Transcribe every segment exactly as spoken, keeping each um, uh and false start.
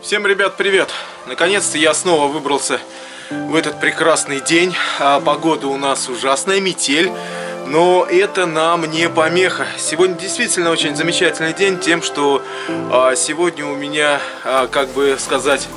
Всем, ребят, привет! Наконец-то я снова выбрался в этот прекрасный день. А погода у нас ужасная, метель, но это нам не помеха. Сегодня действительно очень замечательный день тем, что а, сегодня у меня, а, как бы сказать,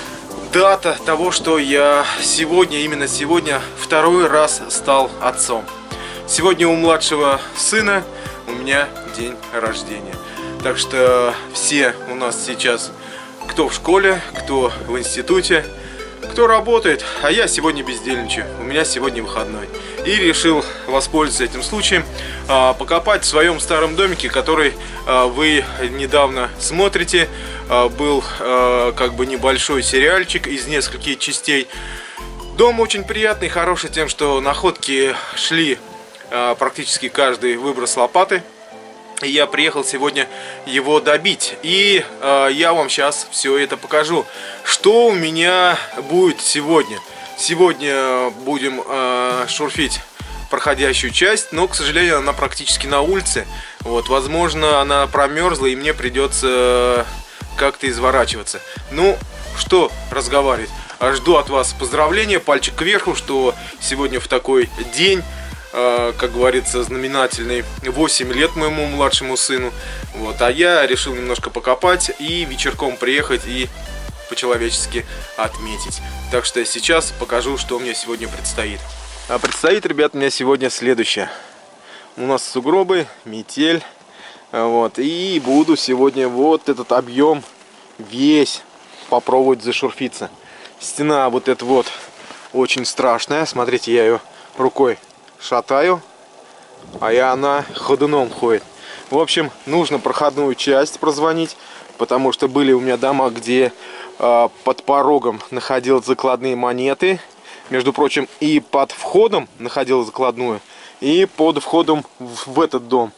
дата того, что я сегодня, именно сегодня, второй раз стал отцом. Сегодня у младшего сына у меня день рождения. Так что все у нас сейчас, кто в школе, кто в институте, кто работает, а я сегодня бездельничаю, у меня сегодня выходной. И решил воспользоваться этим случаем, а, покопать в своем старом домике, который а, вы недавно смотрите. А, был а, как бы небольшой сериальчик из нескольких частей. Дом очень приятный, хороший тем, что находки шли а, практически каждый выброс лопаты. И я приехал сегодня его добить. И э, я вам сейчас все это покажу. Что у меня будет сегодня? Сегодня будем э, шурфить проходящую часть, но, к сожалению, она практически на улице. Вот, возможно, она промерзла, и мне придется как-то изворачиваться. Ну, что разговаривать? Жду от вас поздравления, пальчик кверху, что сегодня в такой день, как говорится, знаменательный, восемь лет моему младшему сыну. Вот, а я решил немножко покопать и вечерком приехать и по-человечески отметить. Так что сейчас покажу, что мне сегодня предстоит. А предстоит, ребят, мне сегодня следующее. У нас сугробы, метель. Вот, и буду сегодня вот этот объем весь попробовать зашурфиться. Стена вот эта вот очень страшная. Смотрите, я ее рукой шатаю, а и она ходуном ходит. В общем, нужно проходную часть прозвонить, потому что были у меня дома, где э, под порогом находил закладные монеты. Между прочим, и под входом находил закладную, и под входом в, в этот дом.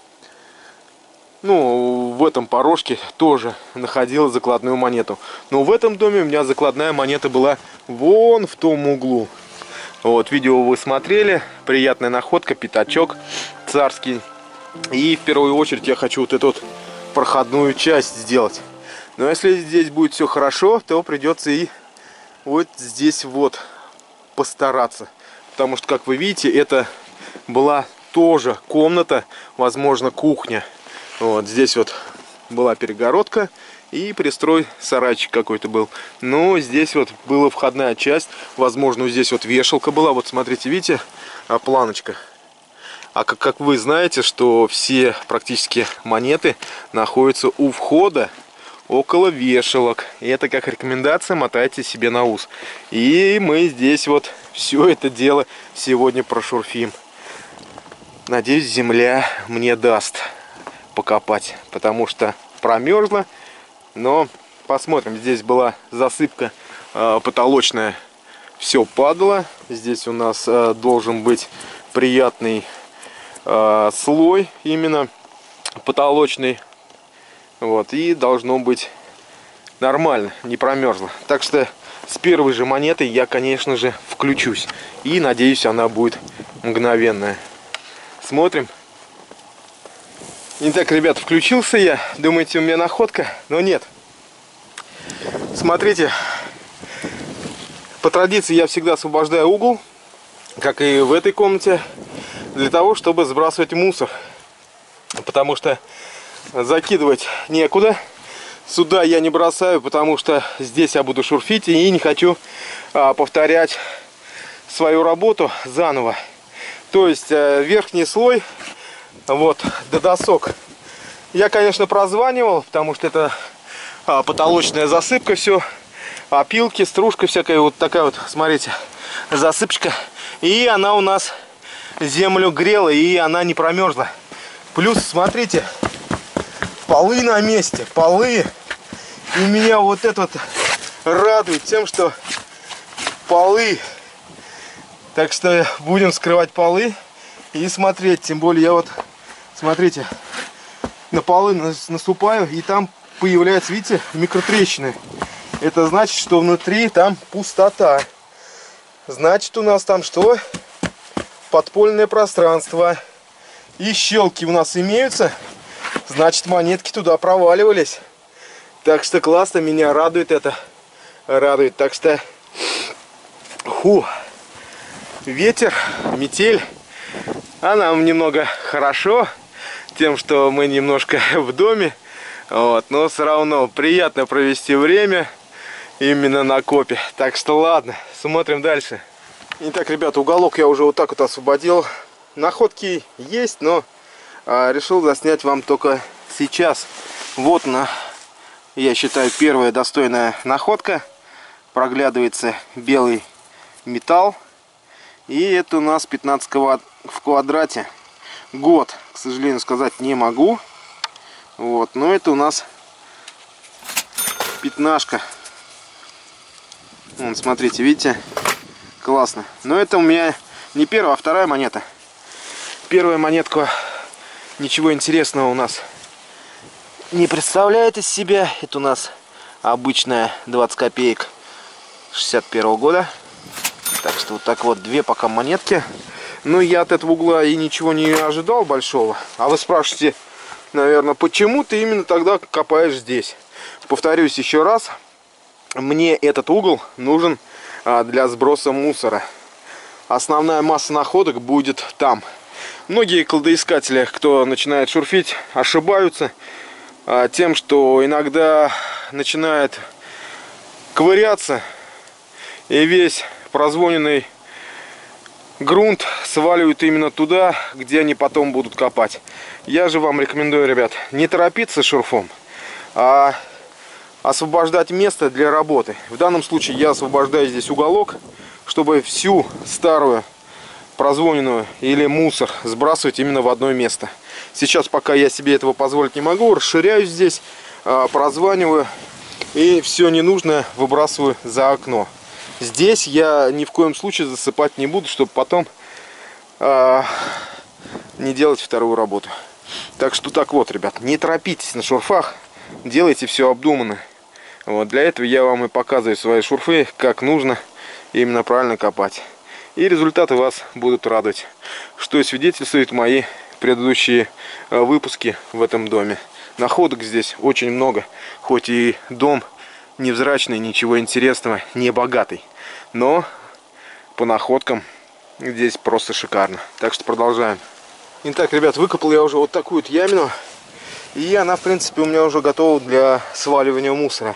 Ну, в этом порожке тоже находил закладную монету. Но в этом доме у меня закладная монета была вон в том углу. Вот, видео вы смотрели, приятная находка, пятачок царский. И в первую очередь я хочу вот эту вот проходную часть сделать. Но если здесь будет все хорошо, то придется и вот здесь вот постараться. Потому что, как вы видите, это была тоже комната, возможно, кухня. Вот здесь вот была перегородка и пристрой, сарайчик какой-то был. Но здесь вот была входная часть. Возможно, здесь вот вешалка была. Вот смотрите, видите, планочка. А как, как вы знаете, что все практически монеты находятся у входа около вешалок. И это как рекомендация, мотайте себе на ус. И мы здесь вот все это дело сегодня прошурфим. Надеюсь, земля мне даст покопать, потому что промерзла. Но посмотрим, здесь была засыпка э, потолочная, все падало. Здесь у нас э, должен быть приятный э, слой именно потолочный. Вот, и должно быть нормально, не промерзло. Так что с первой же монетой я, конечно же, включусь. И надеюсь, она будет мгновенная. Смотрим. Итак, ребят, включился я. Думаете, у меня находка? Но нет. Смотрите. По традиции я всегда освобождаю угол, как и в этой комнате, для того, чтобы сбрасывать мусор. Потому что закидывать некуда. Сюда я не бросаю, потому что здесь я буду шурфить и не хочу а, повторять свою работу заново. То есть а, верхний слой, вот, до досок, я, конечно, прозванивал, потому что это а, потолочная засыпка, все, опилки, стружка всякая, вот такая вот, смотрите, засыпочка. И она у нас землю грела, и она не промерзла. Плюс, смотрите, полы на месте, полы. И меня вот это вот радует тем, что полы. Так что будем скрывать полы и смотреть. Тем более я вот, смотрите, на полы наступаю, и там появляются, видите, микротрещины. Это значит, что внутри там пустота. Значит, у нас там что? Подпольное пространство. И щелки у нас имеются. Значит, монетки туда проваливались. Так что классно, меня радует это. Радует. Так что, ху, ветер, метель, а нам немного хорошо тем, что мы немножко в доме. Вот, но все равно приятно провести время именно на копе. Так что ладно, смотрим дальше. Итак, ребята, уголок я уже вот так вот освободил. Находки есть, но а, решил заснять вам только сейчас. Вот она, я считаю, первая достойная находка. Проглядывается белый металл. И это у нас пятнадцать в квадрате. Год, к сожалению, сказать не могу. Вот, но это у нас пятнашка. Вон, смотрите, видите? Классно. Но это у меня не первая, а вторая монета. Первая монетка ничего интересного у нас не представляет из себя. Это у нас обычная двадцать копеек шестьдесят первого года. Так что вот так вот две пока монетки. Но я от этого угла и ничего не ожидал большого. А вы спрашиваете, наверное, почему ты именно тогда копаешь здесь? Повторюсь еще раз. Мне этот угол нужен а, для сброса мусора. Основная масса находок будет там. Многие кладоискатели, кто начинает шурфить, ошибаются а, тем, что иногда начинает ковыряться и весь прозвоненный грунт сваливают именно туда, где они потом будут копать. Я же вам рекомендую, ребят, не торопиться с шурфом, а освобождать место для работы. В данном случае я освобождаю здесь уголок, чтобы всю старую прозвоненную или мусор сбрасывать именно в одно место. Сейчас пока я себе этого позволить не могу, расширяю здесь, прозваниваю и все ненужное выбрасываю за окно. Здесь я ни в коем случае засыпать не буду, чтобы потом э, не делать вторую работу. Так что так вот, ребят, не торопитесь на шурфах, делайте все обдуманно. Вот, для этого я вам и показываю свои шурфы, как нужно именно правильно копать. И результаты вас будут радовать, что и свидетельствуют мои предыдущие выпуски в этом доме. Находок здесь очень много, хоть и дом невзрачный, ничего интересного, не богатый. Но по находкам здесь просто шикарно. Так что продолжаем. Итак, ребят, выкопал я уже вот такую вот ямину. И она, в принципе, у меня уже готова для сваливания мусора.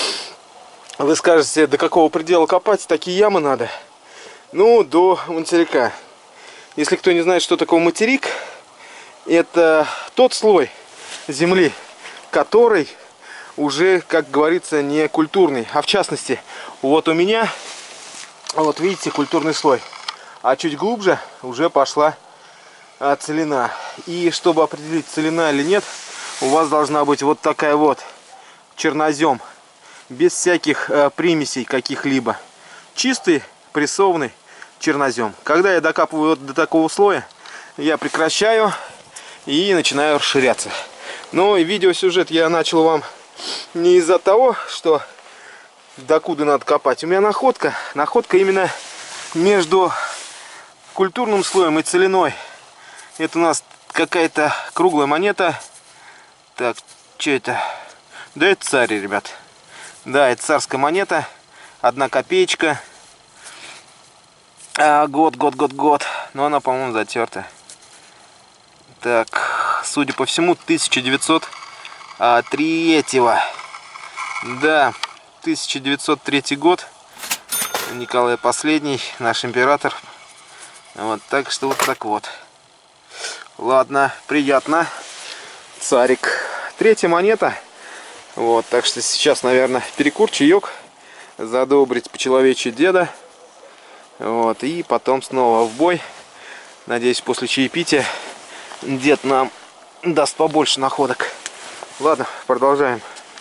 Вы скажете, до какого предела копать такие ямы надо? Ну, до материка. Если кто не знает, что такое материк, это тот слой земли, который уже, как говорится, не культурный. А в частности, вот у меня, вот видите, культурный слой. А чуть глубже уже пошла а, целина. И чтобы определить, целина или нет, у вас должна быть вот такая вот чернозем. Без всяких а, примесей каких-либо. Чистый прессованный чернозем. Когда я докапываю вот до такого слоя, я прекращаю и начинаю расширяться. Но и видеосюжет я начал вам не из-за того, что докуда надо копать. У меня находка. Находка именно между культурным слоем и целиной. Это у нас какая-то круглая монета. Так, что это? Да, это царь, ребят. Да, это царская монета. Одна копеечка. А, год, год, год, год. Но она, по-моему, затерта. Так, судя по всему, тысяча девятьсот третьего. Да, тысяча девятьсот третий год. Николай Последний, наш император. Вот, так что вот так вот. Ладно, приятно. Царик. Третья монета. Вот, так что сейчас, наверное, перекур, чаек. Задобрить по-человечьи деда. Вот, и потом снова в бой. Надеюсь, после чаепития дед нам даст побольше находок. Ладно, продолжаем.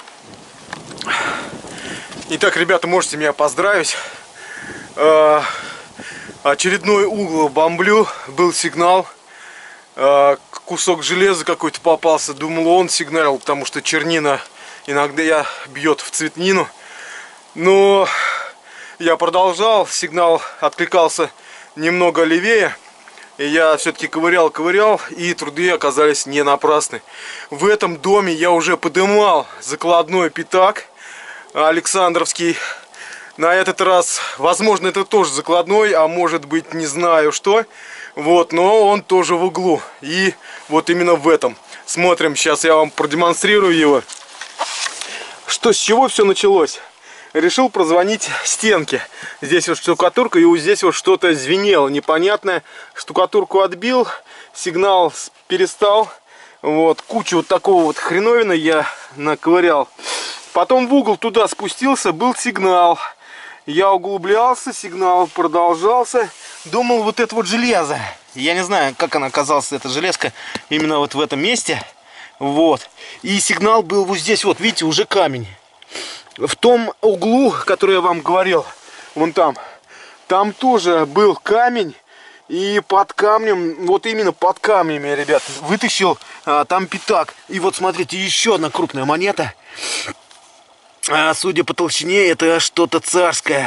Итак, ребята, можете меня поздравить. Э, очередной угол бомблю. Был сигнал. Э, кусок железа какой-то попался. Думал, он сигналил, потому что чернина иногда бьет в цветнину. Но я продолжал. Сигнал откликался немного левее. И я все-таки ковырял, ковырял, и труды оказались не напрасны. В этом доме я уже подымал закладной пятак Александровский. На этот раз, возможно, это тоже закладной, а может быть, не знаю что. Вот, но он тоже в углу. И вот именно в этом. Смотрим, сейчас я вам продемонстрирую его. Что, с чего все началось? Решил прозвонить стенке. Здесь вот штукатурка, и вот здесь вот что-то звенело непонятное. Штукатурку отбил, сигнал перестал. Вот, кучу вот такого вот хреновина я наковырял. Потом в угол туда спустился, был сигнал. Я углублялся, сигнал продолжался. Думал, вот это вот железо. Я не знаю, как она оказалась, эта железка, именно вот в этом месте. Вот. И сигнал был вот здесь, вот, видите, уже камень. В том углу, который я вам говорил, вон там, там тоже был камень. И под камнем, вот именно под камнями, ребят, вытащил а, там пятак. И вот смотрите, еще одна крупная монета. А, судя по толщине, это что-то царское.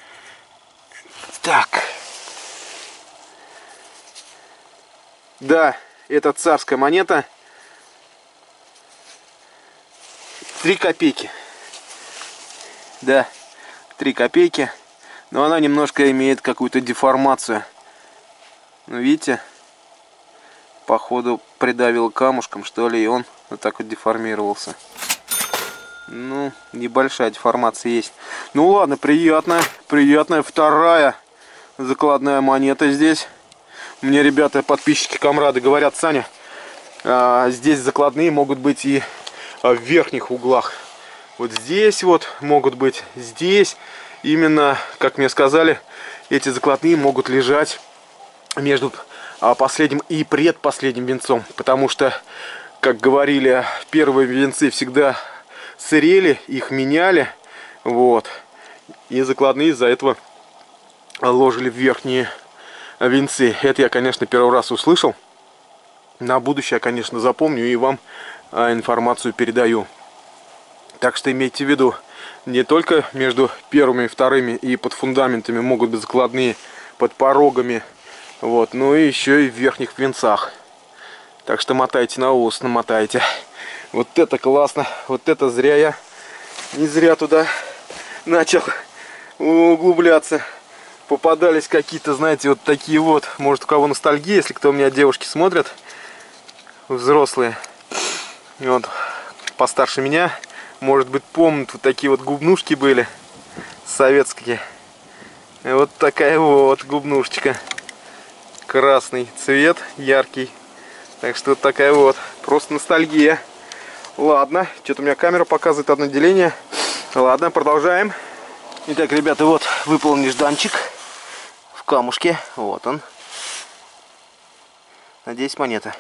Так. Да, это царская монета. Три копейки. Да, три копейки. Но она немножко имеет какую-то деформацию. Ну, видите? Походу придавил камушком, что ли, и он вот так вот деформировался. Ну, небольшая деформация есть. Ну ладно, приятная, приятная вторая закладная монета здесь. Мне ребята, подписчики, комрады говорят: Саня, а, здесь закладные могут быть и а, в верхних углах. Вот здесь вот могут быть, здесь. Именно, как мне сказали, эти закладные могут лежать между а, последним и предпоследним венцом. Потому что, как говорили, первые венцы всегда сырели, их меняли, вот, и закладные из-за этого ложили в верхние венцы. Это я, конечно, первый раз услышал. На будущее я, конечно, запомню и вам а, информацию передаю. Так что имейте в виду, не только между первыми и вторыми и под фундаментами могут быть закладные, под порогами, вот, но и еще и в верхних венцах. Так что мотайте на ус, намотайте. Вот это классно, вот это зря я, не зря туда начал углубляться. Попадались какие-то, знаете, вот такие вот, может, у кого ностальгия, если кто у меня девушки смотрят, взрослые, вот, постарше меня, может быть, помнят, вот такие вот губнушки были, советские. И вот такая вот губнушечка, красный цвет, яркий, так что вот такая вот, просто ностальгия. Ладно, что-то у меня камера показывает одно деление. Ладно, продолжаем. Итак, ребята, вот выпал нежданчик в камушке. Вот он. Надеюсь, монета.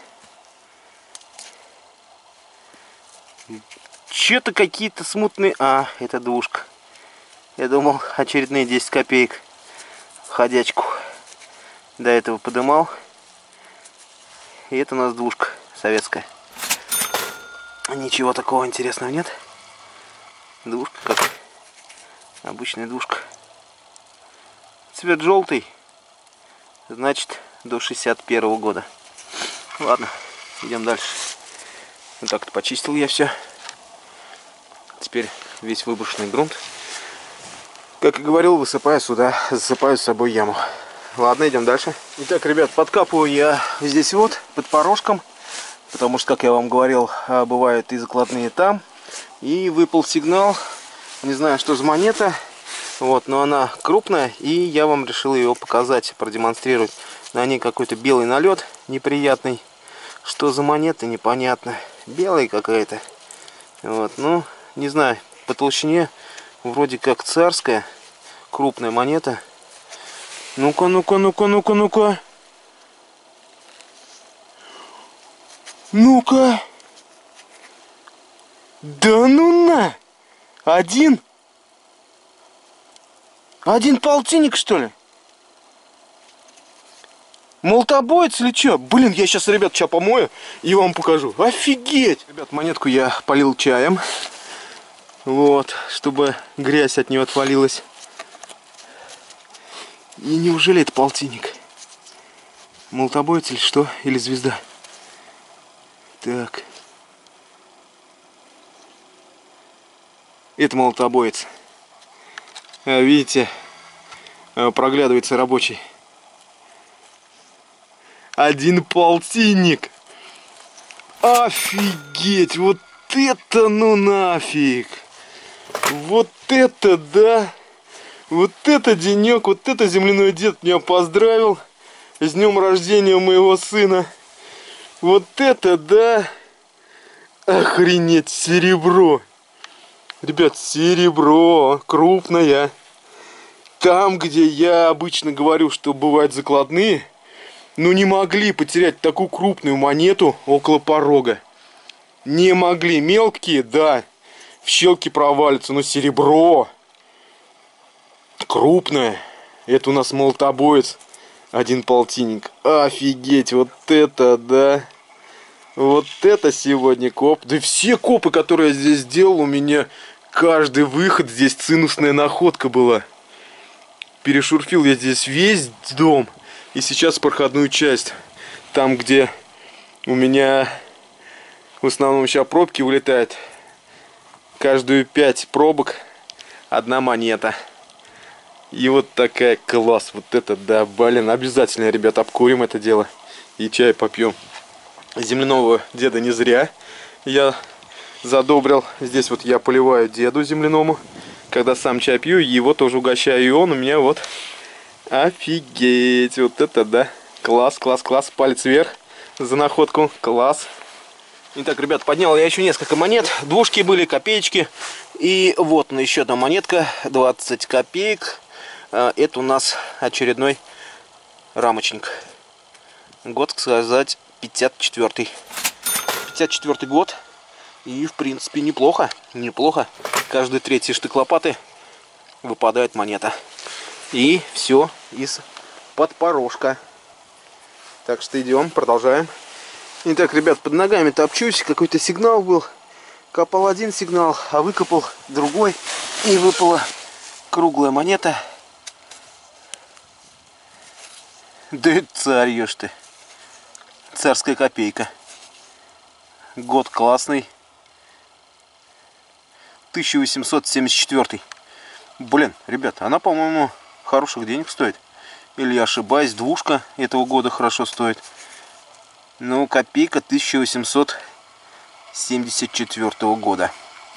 Что-то какие-то смутные... А, это двушка. Я думал, очередные десять копеек в ходячку. До этого подымал. И это у нас двушка советская. Ничего такого интересного нет. Двушка как обычная двушка. Цвет желтый. Значит, до шестьдесят первого года. Ладно, идем дальше. Вот так-то почистил я все. Теперь весь выброшенный грунт, как и говорил, высыпаю сюда, засыпаю с собой яму. Ладно, идем дальше. Итак, ребят, подкапываю я здесь вот, под порожком. Потому что, как я вам говорил, бывают и закладные там. И выпал сигнал. Не знаю, что за монета. Вот, но она крупная. И я вам решил ее показать, продемонстрировать. На ней какой-то белый налет неприятный. Что за монета, непонятно. Белая какая-то. Вот, ну, не знаю. По толщине вроде как царская. Крупная монета. Ну-ка, ну-ка, ну-ка, ну-ка, ну-ка. Ну-ка. Да ну на. Один. Один полтинник, что ли? Молотобоец или что? Блин, я сейчас, ребят, сейчас помою и вам покажу. Офигеть! Ребят, монетку я полил чаем. Вот, чтобы грязь от нее отвалилась. И неужели это полтинник? Молотобоец или что? Или звезда? Так. Это молотобоец. А, видите, проглядывается рабочий. Один полтинник. Офигеть! Вот это ну нафиг! Вот это да! Вот это денек, вот это земляной дед меня поздравил с днем рождения моего сына. Вот это да! Охренеть, серебро! Ребят, серебро, крупное. Там, где я обычно говорю, что бывают закладные, ну не могли потерять такую крупную монету около порога. Не могли. Мелкие, да, в щелки провалятся, но серебро крупное. Это у нас молотобоец. Один полтинник. Офигеть, вот это да. Вот это сегодня коп. Да все копы, которые я здесь делал, у меня каждый выход здесь цинусная находка была. Перешурфил я здесь весь дом. И сейчас проходную часть. Там, где у меня в основном сейчас пробки вылетают. Каждую пять пробок одна монета. И вот такая класс. Вот это да, блин. Обязательно, ребят, обкурим это дело. И чай попьем. Земляного деда не зря я задобрил. Здесь вот я поливаю деду земляному. Когда сам чай пью, его тоже угощаю. И он у меня вот... Офигеть. Вот это да. Класс, класс, класс. Палец вверх за находку. Класс. Итак, ребят, поднял я еще несколько монет. Двушки были, копеечки. И вот еще одна монетка. двадцать копеек. Это у нас очередной рамочник. Год, сказать, пятьдесят четвёртый. пятьдесят четвёртый год. И, в принципе, неплохо. Неплохо. Каждый третий штык лопаты выпадает монета. И все из-под порожка. Так что идем, продолжаем. Итак, ребят, под ногами топчусь. Какой-то сигнал был. Копал один сигнал, а выкопал другой. И выпала круглая монета. Да это царь, ешь ты. Царская копейка. Год классный. тысяча восемьсот семьдесят четвёртый. Блин, ребята, она, по-моему, хороших денег стоит. Или я ошибаюсь, двушка этого года хорошо стоит. Ну, копейка тысяча восемьсот семьдесят четвёртого года.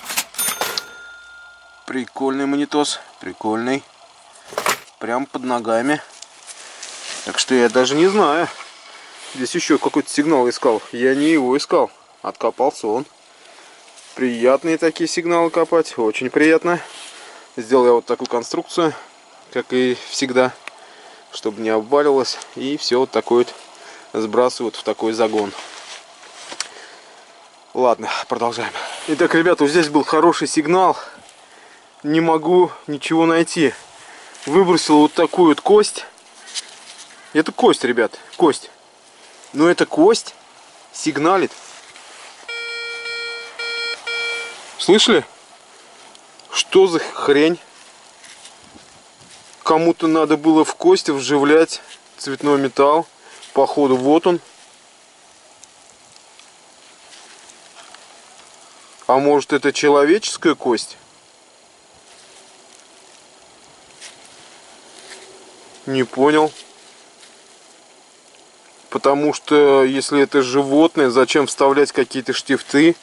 Прикольный монетос. Прикольный. Прям под ногами. Так что я даже не знаю. Здесь еще какой-то сигнал искал. Я не его искал. Откопался он. Приятные такие сигналы копать. Очень приятно. Сделал я вот такую конструкцию, как и всегда, чтобы не обвалилось. И все вот такой вот сбрасывают в такой загон. Ладно, продолжаем. Итак, ребята, вот здесь был хороший сигнал. Не могу ничего найти. Выбросил вот такую вот кость. Это кость, ребят, кость. Но эта кость сигналит. Слышали? Что за хрень? Кому-то надо было в кости вживлять цветной металл. Походу, вот он. А может, это человеческая кость? Не понял. Потому что, если это животное, зачем вставлять какие-то штифты?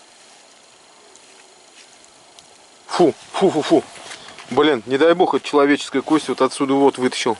Фу, фу, фу, фу. Блин, не дай бог, это человеческая кость вот отсюда вот вытащил.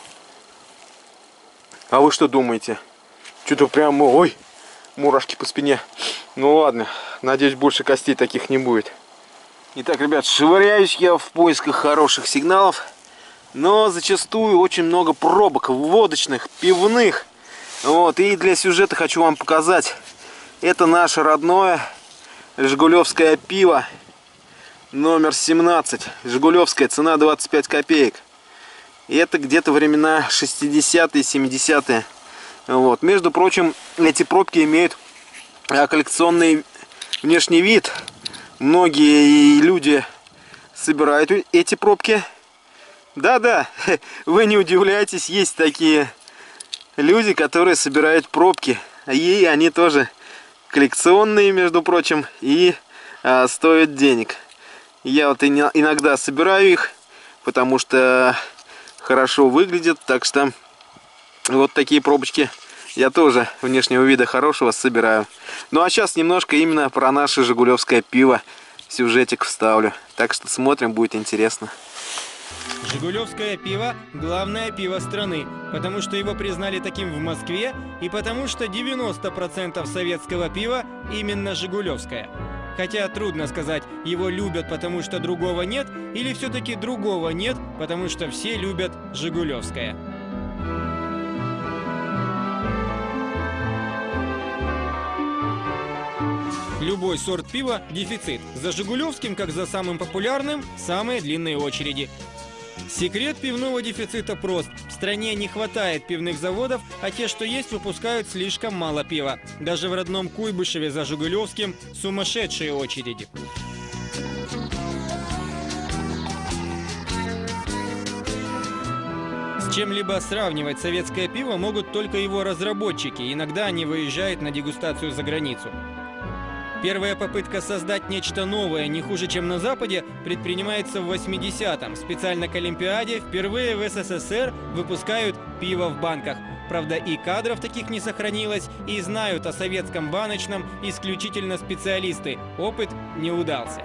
А вы что думаете? Что-то прям, ой, мурашки по спине. Ну ладно, надеюсь, больше костей таких не будет. Итак, ребят, швыряюсь я в поисках хороших сигналов. Но зачастую очень много пробок водочных, пивных. Вот, и для сюжета хочу вам показать. Это наше родное жигулевское пиво. Номер семнадцать. Жигулевская, цена двадцать пять копеек. И это где-то времена шестидесятые, семидесятые. Вот. Между прочим, эти пробки имеют коллекционный внешний вид. Многие люди собирают эти пробки. Да-да, вы не удивляйтесь, есть такие люди, которые собирают пробки. И они тоже коллекционные, между прочим, и а, стоят денег. Я вот иногда собираю их, потому что хорошо выглядят. Так что вот такие пробочки я тоже внешнего вида хорошего собираю. Ну а сейчас немножко именно про наше жигулевское пиво сюжетик вставлю. Так что смотрим, будет интересно. Жигулевское пиво – главное пиво страны, потому что его признали таким в Москве и потому что девяносто процентов советского пива именно жигулевское. Хотя трудно сказать, его любят, потому что другого нет, или все-таки другого нет, потому что все любят жигулевское. Любой сорт пива – дефицит. За жигулевским, как за самым популярным, самые длинные очереди. Секрет пивного дефицита прост. В стране не хватает пивных заводов, а те, что есть, выпускают слишком мало пива. Даже в родном Куйбышеве за жигулевским сумасшедшие очереди. С чем-либо сравнивать советское пиво могут только его разработчики. Иногда они выезжают на дегустацию за границу. Первая попытка создать нечто новое, не хуже, чем на Западе, предпринимается в восьмидесятом. Специально к Олимпиаде впервые в СССР выпускают пиво в банках. Правда, и кадров таких не сохранилось, и знают о советском баночном исключительно специалисты. Опыт не удался.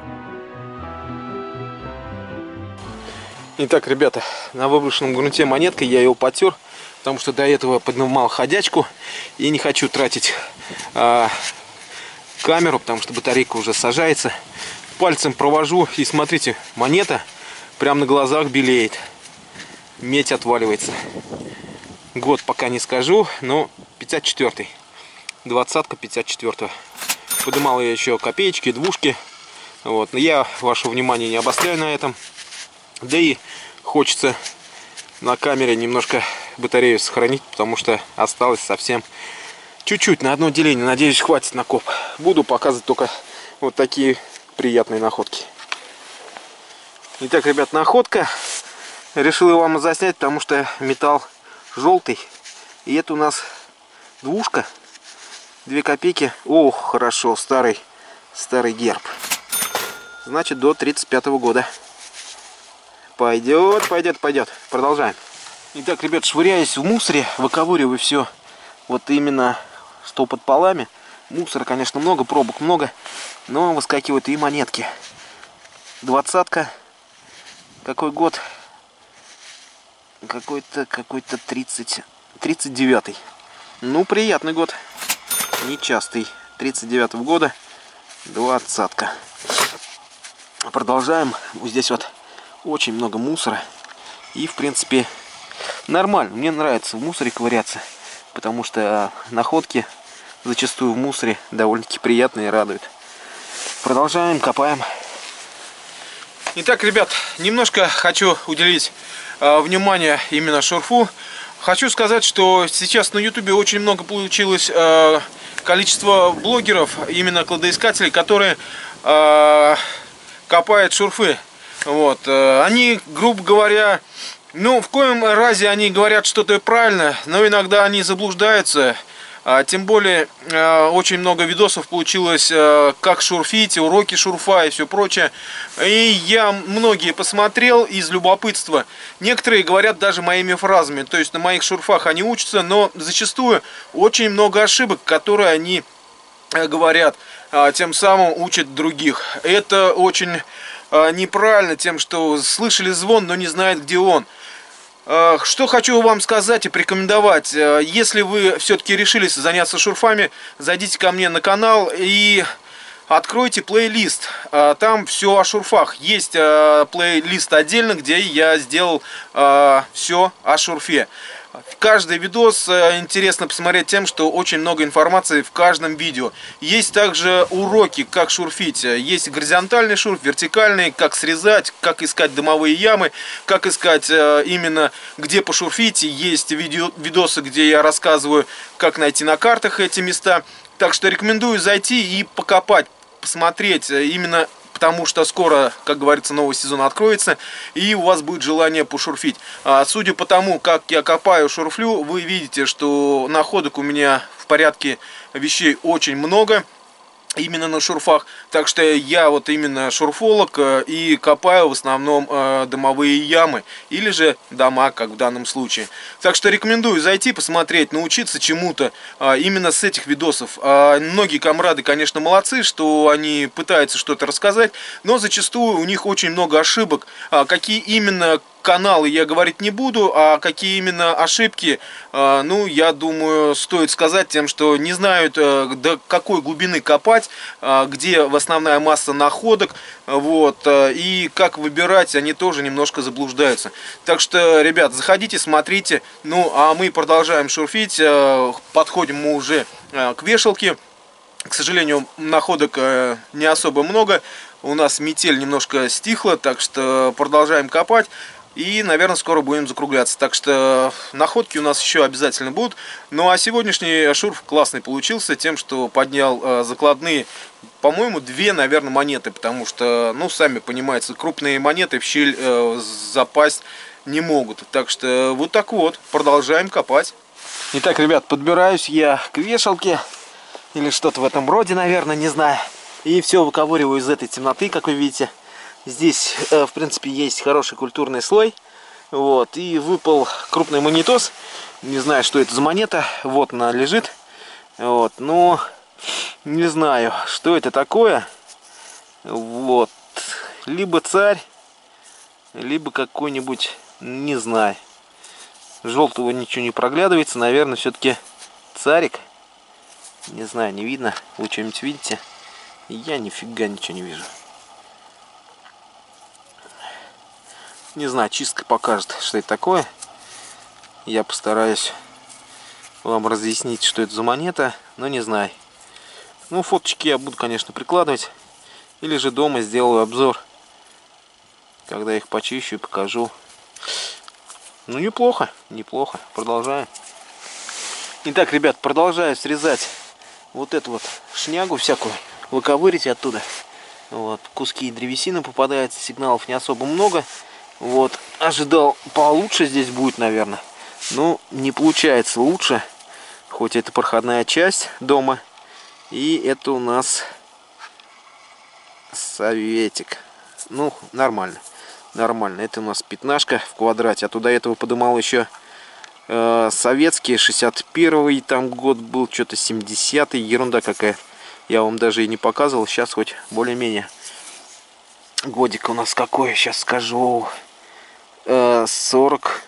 Итак, ребята, на выброшенном грунте монеткой я его потер, потому что до этого поднимал ходячку и не хочу тратить а, камеру, потому что батарейка уже сажается. Пальцем провожу и смотрите, монета прямо на глазах белеет. Медь отваливается. Год пока не скажу, но пятьдесят четвёртый. Двадцатка пятьдесят четвёртого. Поднимал я еще копеечки, двушки. Вот. Но я ваше внимание не обостряю на этом. Да и хочется на камере немножко батарею сохранить, потому что осталось совсем чуть-чуть на одно деление. Надеюсь, хватит на коп. Буду показывать только вот такие приятные находки. Итак, ребят, находка. Решил его вам заснять, потому что металл желтый. И это у нас двушка. Две копейки. Ох, хорошо, старый, старый герб. Значит, до тридцать пятого года. Пойдет, пойдет, пойдет. Продолжаем. Итак, ребят, швыряясь в мусоре, выковыриваю все вот именно что под полами. Мусора, конечно, много, пробок много, но выскакивают и монетки. Двадцатка. Какой год? Какой-то, какой-то тридцать, тридцать девятый. Ну, приятный год. Нечастый. тридцать девятого года. Двадцатка. Продолжаем. Вот здесь вот очень много мусора. И, в принципе, нормально. Мне нравится в мусоре ковыряться, потому что находки зачастую в мусоре довольно-таки приятные и радуют. Продолжаем, копаем. Итак, ребят, немножко хочу уделить э, внимание именно шурфу. Хочу сказать, что сейчас на ютубе очень много получилось э, количество блогеров, именно кладоискателей, которые э, копают шурфы. Вот. Э, они, грубо говоря, ну, в коем разе они говорят что-то правильно, но иногда они заблуждаются. А, тем более, э, очень много видосов получилось, э, как шурфить, уроки шурфа и все прочее. И я многие посмотрел из любопытства. Некоторые говорят даже моими фразами. То есть на моих шурфах они учатся, но зачастую очень много ошибок, которые они э, говорят, э, тем самым учат других. Это очень э, неправильно тем, что слышали звон, но не знают, где он. Что хочу вам сказать и порекомендовать. Если вы все-таки решились заняться шурфами, зайдите ко мне на канал и откройте плейлист. Там все о шурфах. Есть плейлист отдельно, где я сделал все о шурфе. Каждый видос интересно посмотреть тем, что очень много информации в каждом видео. Есть также уроки, как шурфить. Есть горизонтальный шурф, вертикальный, как срезать, как искать дымовые ямы, как искать именно где пошурфить. Есть видео, видосы, где я рассказываю, как найти на картах эти места. Так что рекомендую зайти и покопать, посмотреть именно, потому что скоро, как говорится, новый сезон откроется, и у вас будет желание пошурфить. А, судя по тому, как я копаю, шурфлю, вы видите, что находок у меня в порядке вещей очень много. Именно на шурфах. Так что я вот именно шурфолог и копаю в основном э, домовые ямы. Или же дома, как в данном случае. Так что рекомендую зайти, посмотреть, научиться чему-то э, именно с этих видосов. Э, многие комрады, конечно, молодцы, что они пытаются что-то рассказать. Но зачастую у них очень много ошибок. Э, какие именно каналы я говорить не буду, а какие именно ошибки, э, ну, я думаю, стоит сказать тем, что не знают, э, до какой глубины копать, э, где основная масса находок, вот, э, и как выбирать, они тоже немножко заблуждаются. Так что, ребят, заходите, смотрите, ну, а мы продолжаем шурфить, э, подходим мы уже э, к вешалке. К сожалению, находок э, не особо много, у нас метель немножко стихла, так что продолжаем копать. И, наверное, скоро будем закругляться. Так что находки у нас еще обязательно будут. Ну а сегодняшний шурф классный получился тем, что поднял э, закладные, по-моему, две, наверное, монеты. Потому что, ну, сами понимаете, крупные монеты в щель э, запасть не могут. Так что вот так вот, продолжаем копать. Итак, ребят, подбираюсь я к вешалке. Или что-то в этом роде, наверное, не знаю. И все выковыриваю из этой темноты, как вы видите. Здесь, в принципе, есть хороший культурный слой. Вот, и выпал крупный монетоз. Не знаю, что это за монета. Вот она лежит. Вот, но не знаю, что это такое. Вот. Либо царь, либо какой-нибудь, не знаю. Желтого ничего не проглядывается. Наверное, все-таки царик. Не знаю, не видно. Вы что-нибудь видите? Я нифига ничего не вижу. Не знаю, чистка покажет, что это такое. Я постараюсь вам разъяснить, что это за монета, но не знаю. Ну, фоточки я буду, конечно, прикладывать. Или же дома сделаю обзор, когда их почищу и покажу. Ну, неплохо, неплохо. Продолжаем. Итак, ребят, продолжаю срезать вот эту вот шнягу всякую. Выковырить оттуда. Вот, куски древесины попадаются, сигналов не особо много. Вот, ожидал получше здесь будет, наверное. Но не получается лучше. Хоть это проходная часть дома. И это у нас советик. Ну, нормально. Нормально. Это у нас пятнашка в квадрате. А туда этого подымал еще э, советские. шестьдесят первый там год был. Что-то семидесятый. Ерунда какая. Я вам даже и не показывал. Сейчас хоть более-менее. Годик у нас какой, сейчас скажу. сорок.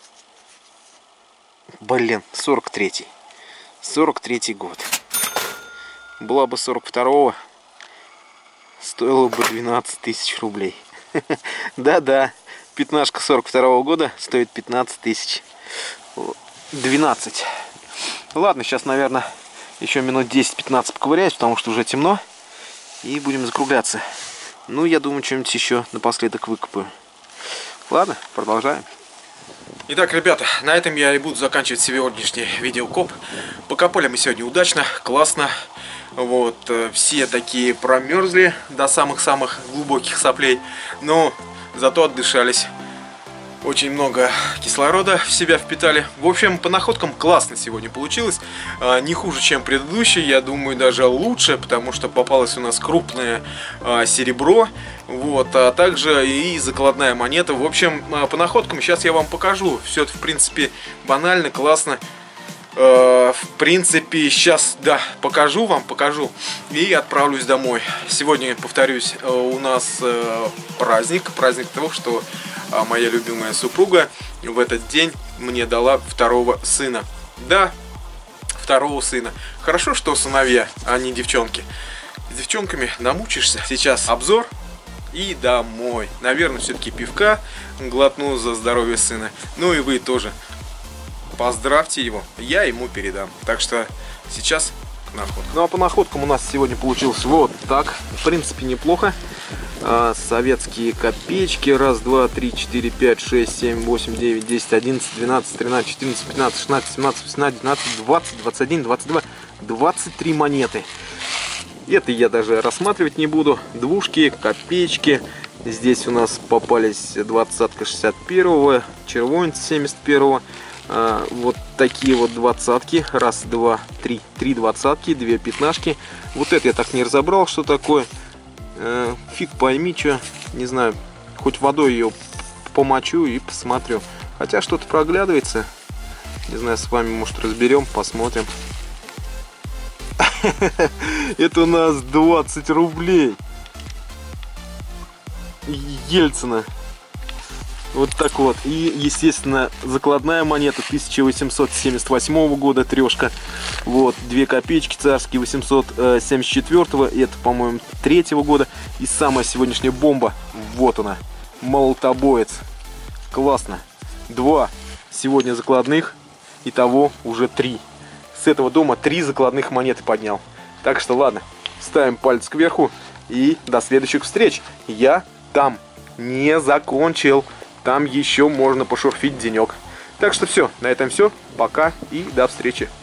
Блин, сорок третий. сорок третий год. Была бы сорок второго, стоило бы двенадцать тысяч рублей. Да-да, пятнашка сорок второго года стоит пятнадцать тысяч. двенадцать. Ладно, сейчас, наверное, еще минут десять-пятнадцать поковыряюсь, потому что уже темно. И будем закругляться. Ну, я думаю, что-нибудь еще напоследок выкопаю. Ладно, продолжаем. Итак, ребята, на этом я и буду заканчивать сегодняшний видеокоп. Покопали мы сегодня удачно, классно. Вот, все такие промерзли до самых-самых глубоких соплей. Но зато отдышались. Очень много кислорода в себя впитали. В общем, по находкам классно сегодня получилось. Не хуже, чем предыдущий. Я думаю, даже лучше, потому что попалось у нас крупное серебро. Вот, а также и закладная монета. В общем, по находкам сейчас я вам покажу. Все это, в принципе, банально, классно. В принципе, сейчас, да, покажу вам, покажу. И отправлюсь домой. Сегодня, повторюсь, у нас праздник. Праздник того, что моя любимая супруга в этот день мне дала второго сына. Да, второго сына. Хорошо, что сыновья, а не девчонки. С девчонками намучишься. Сейчас обзор и домой. Наверное, все-таки пивка глотну за здоровье сына. Ну и вы тоже. Поздравьте его, я ему передам. Так что сейчас к находкам. Ну а по находкам у нас сегодня получилось вот так. В принципе, неплохо. А, советские копеечки. Раз, два, три, четыре, пять, шесть, семь, восемь, девять, десять, одиннадцать, двенадцать, тринадцать, четырнадцать, пятнадцать, шестнадцать, семнадцать, восемнадцать, девятнадцать, двадцать, двадцать один, двадцать два, двадцать три монеты. Это я даже рассматривать не буду. Двушки, копеечки. Здесь у нас попались двадцатка шестьдесят первого, червонец семьдесят первого. А, вот такие вот двадцатки. Раз, два, три. Три двадцатки, две пятнашки. Вот это я так не разобрал, что такое. А, фиг пойми, что. Не знаю. Хоть водой ее помочу и посмотрю. Хотя что-то проглядывается. Не знаю, с вами, может, разберем, посмотрим. Это у нас двадцать рублей Ельцина. Вот так вот. И, естественно, закладная монета тысяча восемьсот семьдесят восьмого года, трешка. Вот, две копеечки царские восемьсот семьдесят четвёртого. Это, по-моему, третьего года. И самая сегодняшняя бомба. Вот она. Молотобоец. Классно. Два сегодня закладных. Итого уже три. С этого дома три закладных монеты поднял. Так что ладно, ставим палец кверху и до следующих встреч. Я там не закончил. Там еще можно пошурфить денек. Так что все, на этом все. Пока и до встречи.